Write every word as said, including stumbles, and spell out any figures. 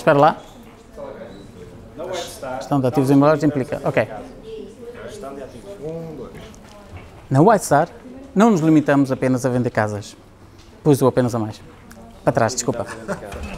Espera lá. Na White Star, Gestão de ativos imobiliários implica. Ok. gestão de ativos. Um, dois. Na White Star, não nos limitamos apenas a vender casas. Pus-o apenas a mais. Para trás, desculpa.